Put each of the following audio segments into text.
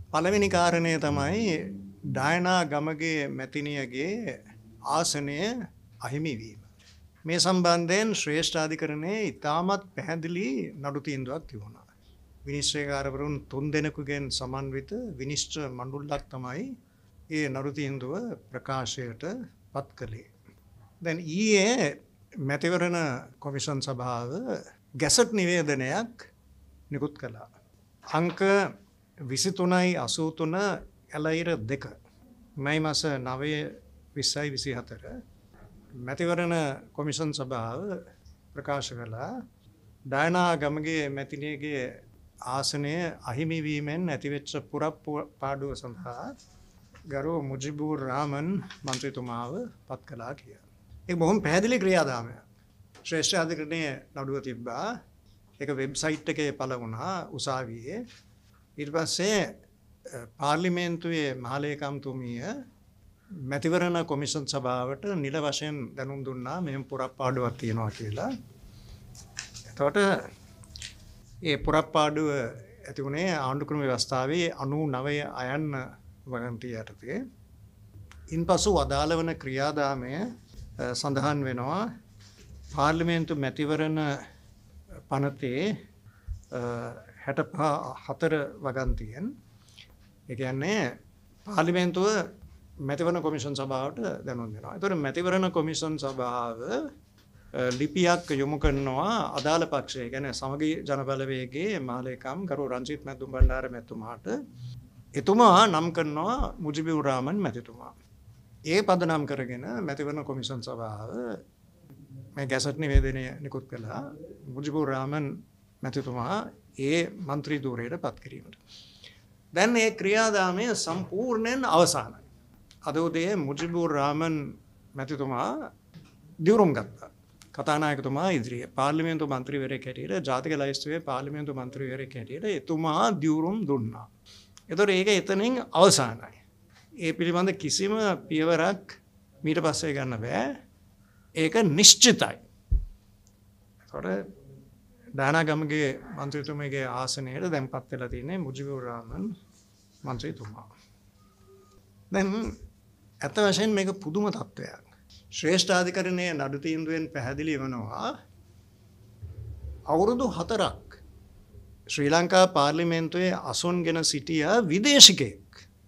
පළවෙනි කාරණය තමයි ඩයනා ගමගේ මැතිනියගේ ආසනය අහිමිවීම. මේ සම්බන්ධයෙන් ශ්‍රේෂ්ඨාධිකරණයේ ඉතාමත් පැහැදිලි නඩු තීන්දුවක් තිබුණා. විනිශ්චයකාරවරුන් 3 දෙනෙකුගෙන් සමන්විත විනිශ්චය මණ්ඩලයක් තමයි ඒ නඩු තීන්දුව ප්‍රකාශයට පත් කළේ. දැන් ඊයේ මැතිවරණ කොමිෂන් සභාව ගැසට් නිවේදනයක් නිකුත් කළා. අංක 23/83 එළයිර 2 මැයි මාස 9/20/24 මැතිවරණ කොමිෂන් සභාව ප්‍රකාශ කළා ඩයනා ගමගේ මැතිනියගේ ආසනය අහිමිවීමෙන් ඇතිවෙච්ච පුරප්පාඩුව සඳහා ගරු මුජිබුර් රහමන් මන්ත්‍රීතුමාව පත් කළා කියලා. ඒක බොහොම පැහැදිලි ක්‍රියාදාමයක්. ශ්‍රේෂ්ඨ අධිකරණයේ නඩුව තිබ්බා. ඒක වෙබ්සයිට් එකේ පළ වුණා උසාවියේ. ඊට පස්සේ පාර්ලිමේන්තුවේ මහලේකම්තුමිය මැතිවරණ කොමිෂන් සභාවට නිල වශයෙන් දැනුම් දුන්නා මෙහෙම පුරප්පාඩුවක් තියෙනවා කියලා. එතකොට ඒ පුරප්පාඩුව ඇති වුණේ ආණ්ඩුක්‍රම ව්‍යවස්ථාවේ 99 අයන්න වගන්තිය යටතේ. ඉන්පසු අදාළ වන ක්‍රියාදාමය සඳහන් වෙනවා පාර්ලිමේන්තු මැතිවරණ පනතේ 64 වගන්තියෙන්. ඒ කියන්නේ පාර්ලිමේන්තුව මැතිවරණ කොමිෂන් සභාවට දැනුම් දෙනවා. ඒතර මැතිවරණ කොමිෂන් සභාව ලිපියක් යොමු කරනවා අදාළ පක්ෂය. ඒ කියන්නේ සමගි ජනබලවේගයේ මහලේකම් ගරු රංජිත් මැදුම් බණ්ඩාර මැතිතුමාට එතුමා නම් කරනවා මුජිබුර් රහමන් මැතිතුමා. ඒ පදනම් කරගෙන මැතිවරණ කොමිෂන් සභාව මේ ගැසට් නිවේදනය නිකුත් කළා මුජිබුර් රහමන් මැතිතුමා ඒ මන්ත්‍රී ධූරයට පත් කිරීමට. දැන් මේ ක්‍රියාදාමය සම්පූර්ණයෙන් අවසానයි. අද උදේ මුජිබුර් රහමන් මැතිතුමා දිවුරුම් ගත්තා. කතානායකතුමා ඉදිරියේ පාර්ලිමේන්තු මන්ත්‍රීවරයෙක් හැටියට ජාතික ලයිස්තුවේ පාර්ලිමේන්තු මන්ත්‍රීවරයෙක් හැටියට එතුමා දිවුරුම් දුන්නා. ඒතර ඒක එතනින් අවසానයි. ඒ පිළිබඳ කිසිම පියවරක් මීට පස්සේ ගන්න බෑ. ඒක නිශ්චිතයි. ඒතර ඩයනා ගමගේ මන්ත්‍රීතුමගේ ආසනයට දැන්පත් වෙලා තියෙන්නේ මුජිබුර් රහමන් මන්ත්‍රීතුමා. දැන් අත වශයෙන් මේක පුදුම තත්ත්වයක්. ශ්‍රේෂ්ඨාධිකරණයේ නඩු තීන්දුවෙන් පැහැදිලි වෙනවා අවුරුදු 4ක් ශ්‍රී ලංකා පාර්ලිමේන්තුවේ අසුන්ගෙන සිටිය විදේශිකයෙක්.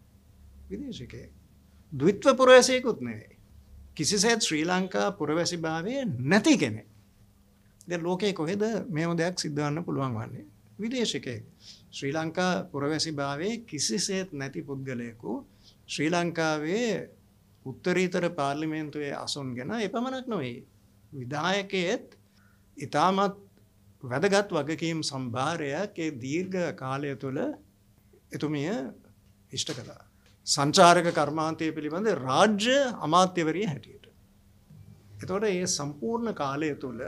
ද්විත්ව පුරවැසියෙකුත් නෙවෙයි. කිසිසේත් ශ්‍රී ලංකා පුරවැසිභාවයේ නැති කෙනෙක්. දැන් ලෝකේ කොහෙද මේව දෙයක් සිද්ධ වෙන්න පුළුවන් වන්නේ? විදේශිකයෙක්. ශ්‍රී ලංකා පුරවැසිභාවයේ කිසිසේත් නැති පුද්ගලයෙකු ශ්‍රී ලංකාවේ උත්තරීතර පාර්ලිමේන්තුවේ අසුන්ගෙන එපමණක් නොවේ. විධායකයෙත් ඉතාමත් වැදගත් වගකීම් සම්භාරයක් ඒ දීර්ඝ කාලය තුළ එතුමිය ඉෂ්ට කළා. සංචාරක කර්මාන්තය පිළිබඳ රාජ්‍ය අමාත්‍යවරිය හැටියට. එතකොට මේ සම්පූර්ණ කාලය තුළ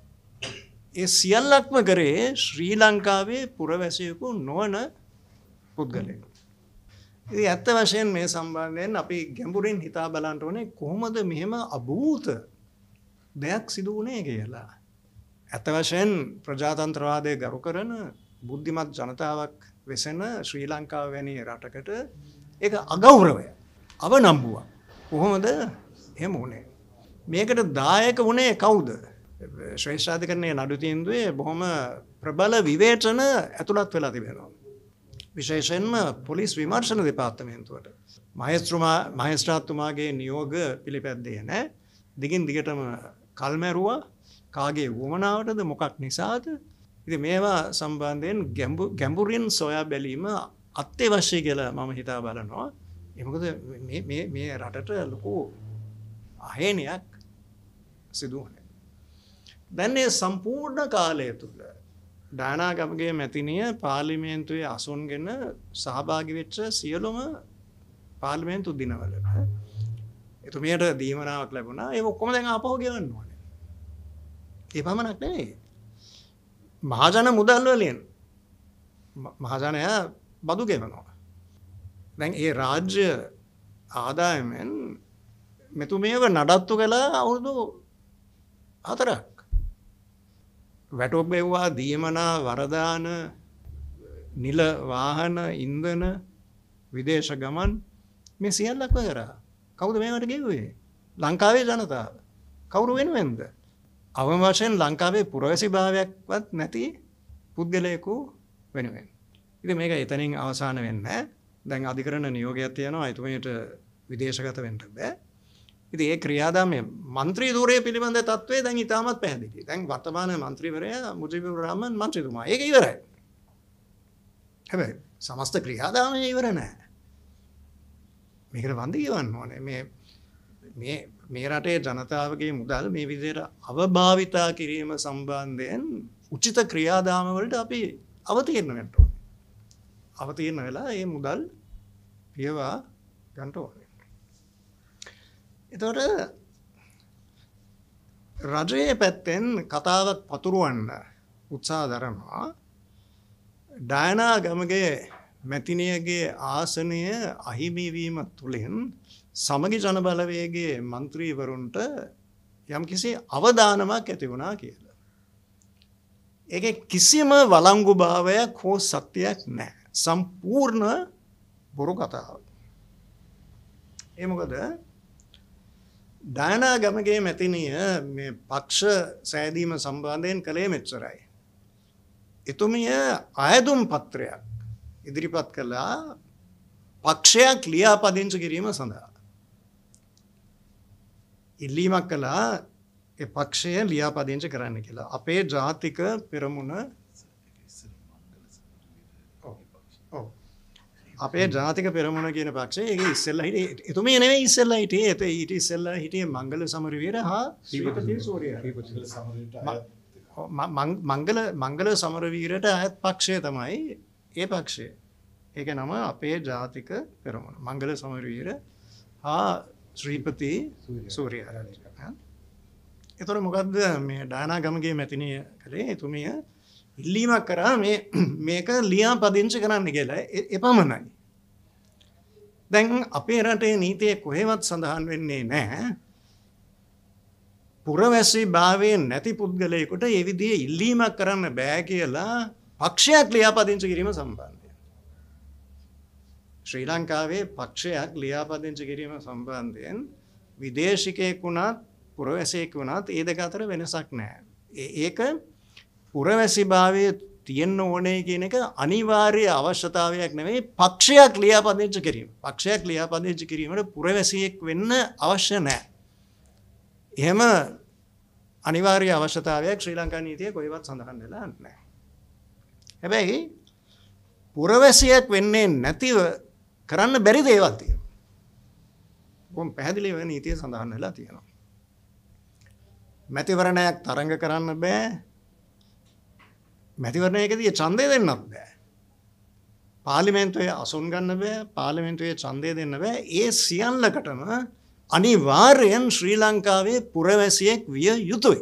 ඒ සියල්ලක්ම කරේ ශ්‍රී ලංකාවේ පුරවැසියෙකු නොවන පුද්ගලයෙකු. ඉතින් ඇත්ත වශයෙන් මේ සම්බන්ධයෙන් අපි ගැඹුරින් හිතා බලන්න ඕනේ කොහොමද මෙහෙම අභූත දෙයක් සිදු වුණේ කියලා. ඇත්ත වශයෙන් ප්‍රජාතන්ත්‍රවාදය ගරු කරන බුද්ධිමත් ජනතාවක් වෙසෙන ශ්‍රී ලංකාව වැනි රටකට ඒක අගෞරවය, අවනම්බුවක්. කොහොමද එහෙම වුණේ? මේකට දායක වුණේ කවුද? ශ්‍රේෂ්ඨාධිකරණයේ නඩු තීන්දුවේ බොහොම ප්‍රබල විවේචන ඇතුළත් වෙලා තිබෙනවා. විශේෂයෙන්ම පොලිස් විමර්ශන දෙපාර්තමේන්තුවට මහේස්ත්‍රාත්තුමාගේ නියෝග පිළිපැද්දේ නැහැ. දිගින් දිගටම කල්මැරුවා. කාගේ වුවමනාවටද මොකක් නිසාද? ඉතින් මේවා සම්බන්ධයෙන් ගැඹුරින් සොයා බැලීම අත්‍යවශ්‍ය කියලා මම හිතා බලනවා. ඒ මොකද මේ රටට ලොකු අහේනියක් සිදු වුණේ. දැන් මේ සම්පූර්ණ කාලය තුල ඩයනා ගමගේ මැතිනිය පාර්ලිමේන්තුවේ අසුන්ගෙන සහභාගී වෙච්ච සියලුම පාර්ලිමේන්තු දිනවල එතුමියට දීමනාවක් ලැබුණා. ඒක ඔක්කොම දැන් ආපහු ගෙවන්න ඕනේ. ඒ පමණක් නෙවෙයි. මහජන මුදල් වලින් මහජනයා බදු ගෙවනවා. දැන් ඒ රාජ්‍ය ආදායමෙන් මෙතුමියව නඩත්තු කළා අවුරුදු 4ක්. වැටොප් එව්වා, දීමනා, වරදාන, නිල වාහන, ඉන්ධන විදේශ ගමන් මේ සියල්ලක්ම කරා. කවුද මේවට ගෙව්වේ? ලංකාවේ ජනතාව. කවුරු වෙනුවෙන්ද? අවම වශයෙන් ලංකාවේ පුරවැසි භාවයක්වත් නැති පුද්ගලයෙකු වෙනුවෙන්. ඉතින් මේක එතනින් අවසාන වෙන්නේ නැහැ. දැන් අධිකරණ නියෝගයක් තියෙනවා එතුමියට විදේශගත වෙන්න බෑ. ඉතින් ඒ ක්‍රියාදාමයේ മന്ത്രി ධූරය පිළිබඳ තත්ත්වය දැන් ඉතාමත් පැහැදිලි. දැන් වර්තමාන മന്ത്രിවරයා මුජිබුර් රහමන් മന്ത്രിතුමා. ඒක ඉවරයි. හැබැයි සමස්ත ක්‍රියාදාමය ඉවර නැහැ. මේකට වන්දි කියවන්න ඕනේ. මේ රටේ ජනතාවගේ මුදල් මේ විදිහට අවභාවිතා කිරීම සම්බන්ධයෙන් උචිත ක්‍රියාදාම වලට අපි අවතීර්ණ වෙන්න ඕනේ. අවතීර්ණ වෙලා මේ මුදල් පියවා ගන්න ඕනේ. එතකොට රජයේ පැත්තෙන් කතාවක් පතුරවන්න උත්සාහ දරනවා. ඩයනා ගමගේ මැතිනියගේ ආසනය අහිමි වීම තුළින් සමගි ජන බලවේගයේ മന്ത്രിවරුන්ට යම්කිසි අවදානමක් ඇති වුණා කියලා. ඒකේ කිසිම වළංගුභාවයක් හෝ සත්‍යයක් නැහැ. සම්පූර්ණ බොරු කතාවක්. ඒ මොකද ඩයනා ගමගේ මැතිනිය මේ පක්ෂ සෑදීම සම්බන්ධයෙන් කළේ මෙච්චරයි. එතුමිය අයදුම් පත්‍රයක් ඉදිරිපත් කළා පක්ෂයක් ලියාපදිංචි කිරීම සඳහා. ඉල්ලීමක් කළා ඒ පක්ෂය ලියාපදිංචි කරන්න කියලා. අපේ ජාතික පෙරමුණ අපේ ජාතික පෙරමුණ කියන පක්ෂය ඒක ඉස්සෙල්ලා හිටියේ එතුමිය නෙවෙයි ඉස්සෙල්ලා හිටියේ ඊට ඉස්සෙල්ලා හිටියේ මංගල සමරවීර හා ශ්‍රීපති සූර්යා. මංගල සමරවීරට අයත් පක්ෂය තමයි ඒ පක්ෂය. ඒක නම අපේ ජාතික පෙරමුණ. මංගල සමරවීර හා ශ්‍රීපති සූර්යා. එතකොට මොකද්ද මේ ඩයනා ගමගේ මැතිනිය කළේ? එතුමිය ඉල්ලීමක් කරා මේක ලියා පදිංචි කරන්න කියලා. එපමණයි. දැන් අපේ රටේ නීතියේ කොහෙවත් සඳහන් වෙන්නේ නැහැ. පුරවැසි භාවයෙන් නැති පුද්ගලයෙකුට ඒ විදිහේ ඉල්ලීමක් කරන්න බෑ කියලා පක්ෂයක් ලියාපදිංචි කිරීම සම්බන්ධයෙන්. ශ්‍රී ලංකාවේ පක්ෂයක් ලියාපදිංචි කිරීම සම්බන්ධයෙන් විදේශිකයෙක් වුණත් පුරවැසියෙක් වුණත් ඒ දෙක අතර වෙනසක් නැහැ. ඒක පුරවැසි භාවයේ තියෙන්න ඕනේ කියන එක අනිවාර්ය අවශ්‍යතාවයක් නෙවෙයි පක්ෂයක් ලියාපදිංචි කිරීම. පක්ෂයක් ලියාපදිංචි කිරීමට පුරවැසියෙක් වෙන්න අවශ්‍ය නැහැ. එහෙම අනිවාර්ය අවශ්‍යතාවයක් ශ්‍රී ලංකා නීතියේ කොහෙවත් සඳහන් වෙලා නැහැ. හැබැයි පුරවැසියෙක් වෙන්නේ නැතිව කරන්න බැරි දේවල් තියෙනවා. බොහොම පැහැදිලිව නීතියේ සඳහන් වෙලා තියෙනවා. මැතිවරණයක් තරඟ කරන්න බෑ. මැතිවරණයකදී ඡන්දය දෙන්නත් බෑ. පාර්ලිමේන්තුවේ අසුන් ගන්න බෑ. පාර්ලිමේන්තුවේ ඡන්දය දෙන්න බෑ. ඒ සියල්ලකටම අනිවාර්යෙන් ශ්‍රී ලංකාවේ පුරවැසියෙක් විය යුතුයි.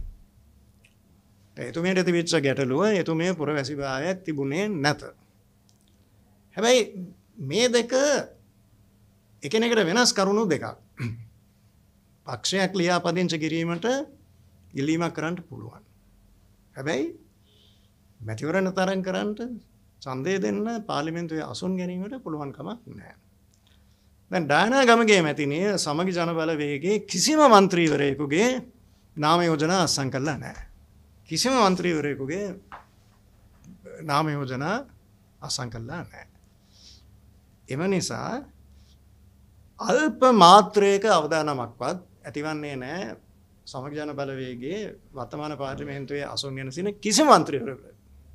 එතුමියට තිබිච්ච ගැටලුව එතුමිය පුරවැසි භාවයක් තිබුණේ නැත. හැබැයි මේ දෙක එකිනෙකට වෙනස් කරුණු දෙකක්. පක්ෂයක් ලියාපදිංචි කිරීමට ඉල්ලීමක් කරන්න පුළුවන්. හැබැයි මැතිවරණ තරඟ කරන්න ඡන්දය දෙන්න පාර්ලිමේන්තුවේ අසුන් ගැනීමට පුළුවන් කමක් නැහැ. දැන් ඩයනා ගමගේ මැතිනිය සමගි ජන බලවේගයේ කිසිම മന്ത്രിවරයෙකුගේ නාම යෝජනා අත්සන් කළා නැහැ. කිසිම മന്ത്രിවරයෙකුගේ නාම යෝජනා අත්සන් කළා නැහැ. එම නිසා අල්ප මාත්‍රයක අවදානමක්වත් ඇතිවන්නේ නැහැ සමගි ජන බලවේගයේ වර්තමාන පාර්ලිමේන්තුවේ අසුන් වෙන සින කිසිම മന്ത്രിවරයෙකුට.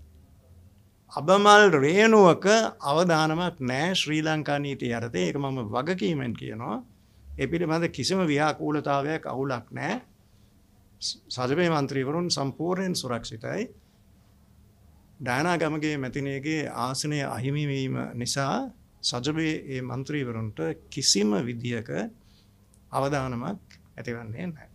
අබමල් රේණුවක අවදානමක් නැහැ ශ්‍රී ලංකා නීතිය යටතේ. ඒක මම වගකීමෙන් කියනවා. ඒ පිළිබඳ කිසිම ව්‍යාකූලතාවයක් අවුලක් නැහැ. සජිපේ മന്ത്രിවරුන් සම්පූර්ණයෙන් සුරක්ෂිතයි. ඩයනා ගමගේ මැතිනියගේ ආසනය අහිමි වීම නිසා සජිපේ මේ മന്ത്രിවරුන්ට කිසිම විදියක අවදානමක් ඇතිවන්නේ නැහැ.